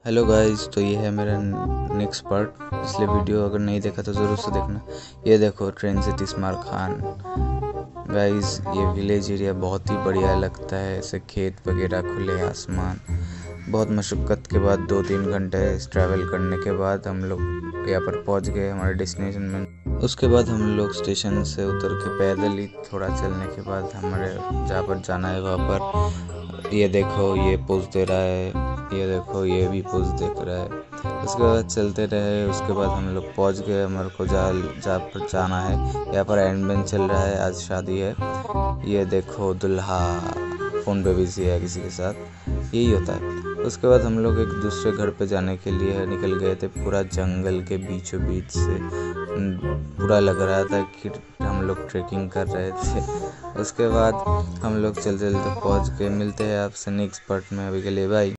Hello guys, तो ये है मेरा नेक्स्ट पार्ट। पिछले वीडियो अगर नहीं देखा तो ज़रूर से देखना। ये देखो ट्रेन से तिस्मार खान। गाइस ये विलेज एरिया बहुत ही बढ़िया लगता है, ऐसे खेत वगैरह, खुले आसमान। बहुत मशक्क़त के बाद 2-3 घंटे ट्रैवल करने के बाद हम लोग यहाँ पर पहुँच गए हमारे डेस्टिनेशन में। उसके बाद हम लोग स्टेशन से उतर के पैदल ही थोड़ा चलने के बाद हमारे जहाँ पर जाना है वहाँ पर ये देखो ये पोज दे रहा है, ये देखो ये भी पोज देख रहा है। उसके बाद चलते रहे, उसके बाद हम लोग पहुँच गए हमारे को जहाँ पर जाना है। यहाँ पर एंड बेंच चल रहा है, आज शादी है। ये देखो दुल्हा फ़ोन पे बिजी है किसी के साथ, यही होता है। उसके बाद हम लोग एक दूसरे घर पे जाने के लिए निकल गए थे। पूरा जंगल के बीचों बीच से पूरा लग रहा था कि हम लोग ट्रैकिंग कर रहे थे। उसके बाद हम लोग चलते चलते पहुँच गए। मिलते हैं आपसे नेक्स्ट पार्ट में, अभी के लिए बाय।